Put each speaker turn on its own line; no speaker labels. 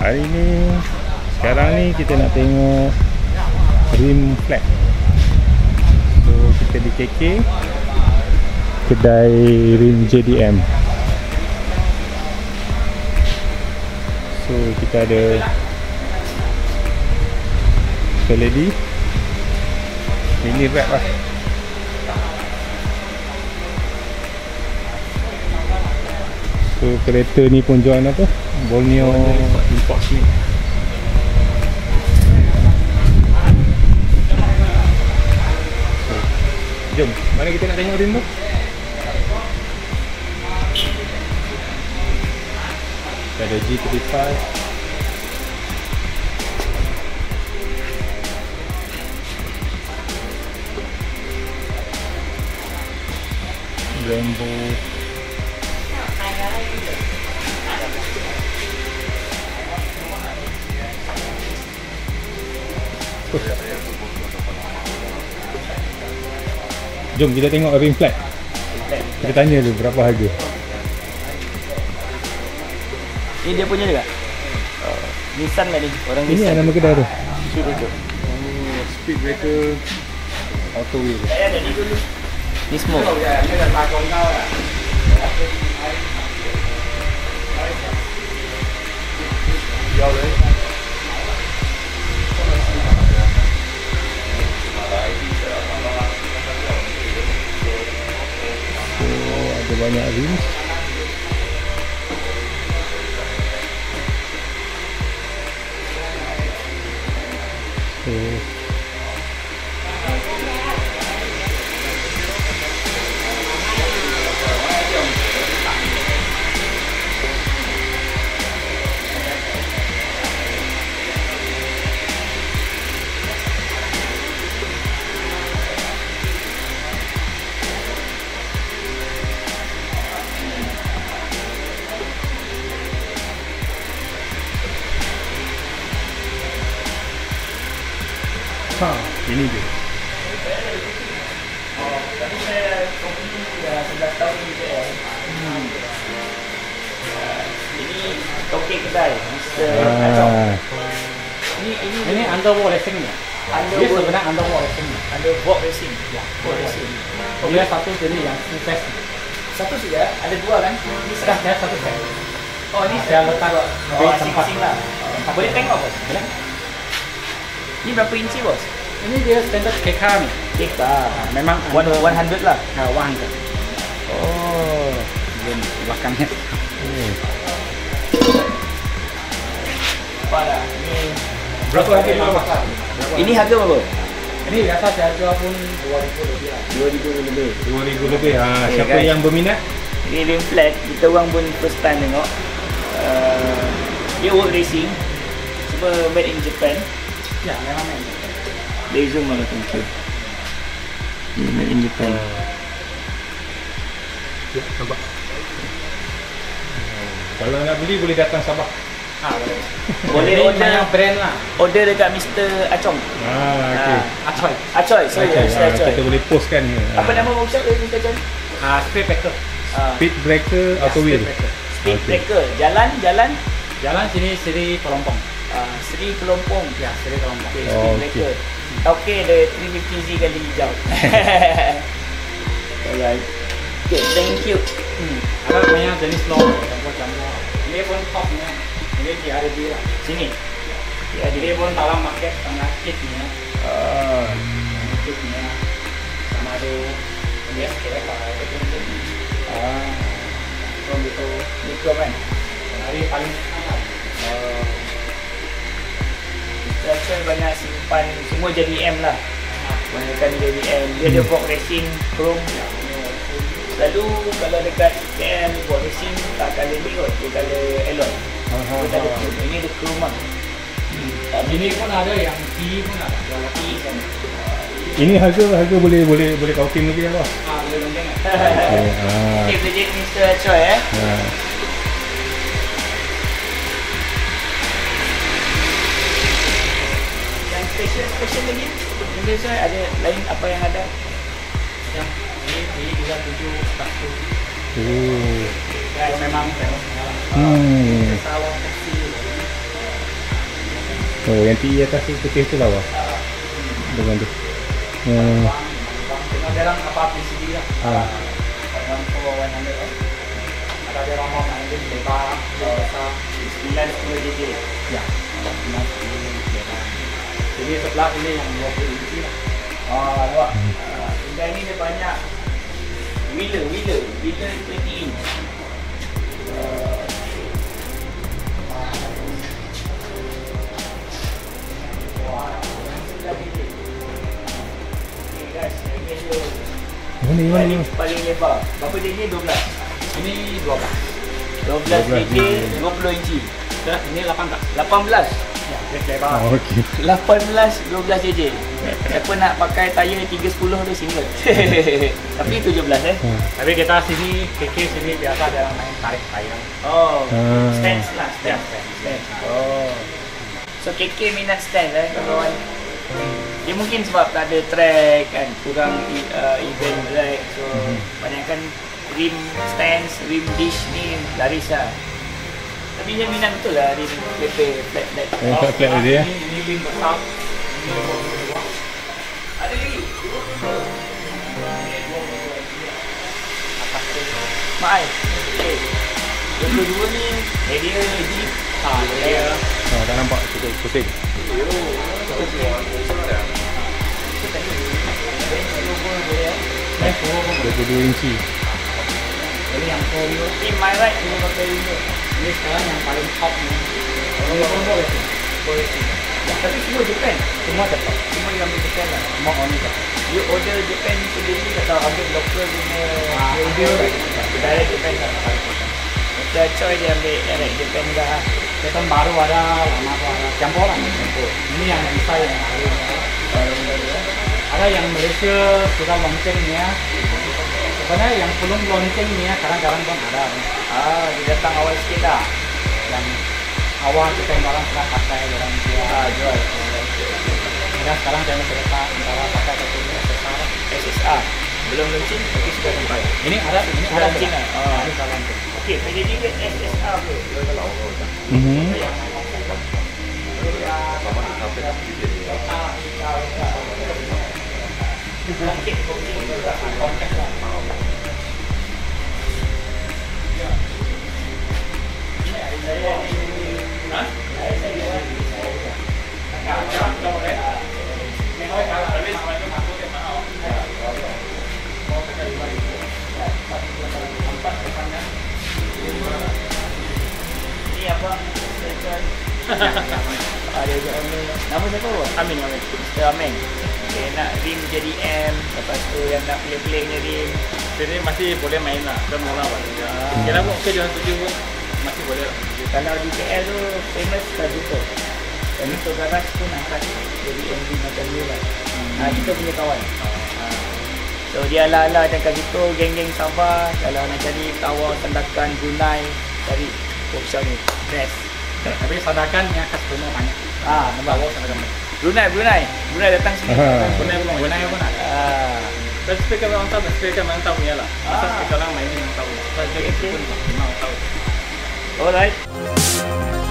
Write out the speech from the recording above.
Hari ni, sekarang ni kita nak tengok rim flat. So kita di KK, kedai rim JDM. So kita ada lady, ini wrap lah. So kereta ni pun jual apa? Borneo import ni. Jom, mana kita nak tengok rim tu? Kita ada G35, Brembo, jom kita tengok rim flat. Kita tanya dulu berapa harga.
Ini dia punya juga? Nissan lah ni, orang
Ini
Nissan.
nama kedai tu.
Speed breaker.
Speed breaker auto wheel.
Ni smoke.
Ada banyak rim. So ini dia.
Tapi saya kopi dah 11 tahun ni je. Ini tokek kedai, Mr. Acong.
Ini underwater racing ni. Dia sebenarnya underwater racing ni.
Underwater racing. Ya, boat racing.
Dia satu jenis yang full fast.
Satu saja, ada dua kan? Ini
Sekarang saya satu set.
Oh, ni
Saya letak base tempat.
asing-asing lah. Boleh tengok bos?
Boleh?
Ni berapa inci bos?
Ini dia standard KK ni.
Kita
Memang
100 lah.
100. Oh, dia belakangnya.
Apa dah? Ni
Berapa harga ni bang?
ini harga berapa?
Ini biasa saya jual pun 2,000 lebih lah.
2,000 lebih.
2000 lebih.
Okay,
Siapa
guys.
yang berminat?
Ini rim flat, kita orang pun first time tengok. Dia work racing. Semua made in Japan.
Ya, memang main.
Dia zoom lah, thank you. Dia made in Japan.
Ya, nampak. Kalau nak beli boleh datang Sabah.
Boleh.
Boleh
Ini
order,
banyak brand lah.
order dekat Mr. Acong.
Okey.
Acoy.
Acoy, sorry, Mr. Acoy.
Kita boleh postkan ni.
Apa nama workshop dia, Mr. Acoy?
Speed breaker.
Speed breaker auto wheel.
Speed
Okey.
breaker. Jalan.
Jalan sini Seri Kelompong.
Seri Kelompong.
Ya, Seri Kelompong.
Okay,
Oh,
speed breaker. Okay, ada 350Z kali hijau. Alright. Okay, thank you.
Ada banyak jenis long. Campur-campur. Ini pun top ni. Ini dia ada dia.
Sini.
Ya, dia pun dalam market tengah kit ni. Kit ni. Sama ada dia sekali itu. Itu mikro kan. Hari paling
Saya banyak simpan, semua jadi M lah. Banyakkan jadi M. Dia ada box racing, chrome. Lalu kalau dekat KM box racing tak colour ni kot, dia colour alloy. Dia tak ada chrome. Ini ada chrome lah.
ini pun ada yang T pun ada.
Kalau T kan.
Ini harga boleh kau tim lagi kan bos?
Boleh longgang.
Okay, boleh jadi Mr. Choi Special lagi Mr. Choi ada lain apa yang ada?
Yang ini 37
Oh.
memang famous.
Hmm.
Salon taksi.
Oh, yang TE atas tu putih tu lawa. Dengan tu. Hmm.
Dengan derang apa PCD lah. Dengan Pro 100 lah. Ada derang mau nanti lebar, besar, 9 JJ. Ya. 9 JJ. Jadi sebelah ini yang 20 inci lah.
Nampak. Hyundai ni dia banyak wheeler 20 inch.
Mana?
Paling lebar. Berapa JJ? 12.
Ini 12.
12 JJ 20 inci.
Dah, ini 18.
18.
Ya, dia lebar.
Oh, okey.
18 12 JJ. Siapa nak pakai tayar 310 tu single. Tapi 17
Tapi kita sini, KK sini biasa ada main tarik tayar.
Oh, stance lah,
Ya,
stance. Oh. So KK minat stance kawan. Dia mungkin sebab tak ada track kan, kurang event track. So banyakkan rim stance, rim dish ni laris lah. Tapi dia minat betul lah rim flat.
Flat dia.
Ini ring besar.
Ada lagi. Mai. Okay. 22 ni dia deep. Dia.
Tak nampak cukup pusing. 22 inci.
Ini yang Pro Hero.
In my right, dia pakai window.
Ini sekarang yang paling top ni. Ini Pro Racing.
Tapi semua Japan.
Semua tetap.
Semua yang ambil Japan lah.
Semua Oni tetap.
You order Japan sendiri atau ambil local punya
Ambil
direct Japan lah. Macam Choi dia ambil direct Japan dah.
Keton baru ada, lama tu ada. Campur lah. Ini yang bisa yang baru. Ada yang Malaysia sudah launching ni ya. Sebenarnya yang belum launching ni ya, kadang-kadang pun ada.
Dia datang awal sikit lah.
Yang awal kita yang orang pernah pakai orang jual.
Jual.
Ya, sekarang jangan cerita antara pakai satu SSR.
SSR. Belum launching tapi sudah sampai.
Ini ada
launching lah.
Ini sudah launching.
Okey, PJJ ke SSR tu. Ini abang ada juga nama siapa? Amin. Mr. Amin. Okay, nak rim jadi M. Lepas tu yang nak pelik-peliknya rim.
Jadi masih boleh main lah. Dah mula lah. Kira pun okey jangan tuju pun masih boleh lah.
Kalau di KL tu famous Kazuto. Kazuto Garage pun angkat jadi MV macam ni lah. Kita punya kawan. So dia ala-ala dan Kazuto, geng-geng Sabah. Kalau nak cari tawar Sandakan Brunei, cari workshop ni. Best.
Tapi Sandakan yang khas Brunei banyak.
Nampak
Bawa Sandakan banyak.
Brunei datang sini.
Brunei pun ada. Dan speaker mantap punya lah. Masa speaker orang main mantap. Jadi pun memang tahu.
Alright.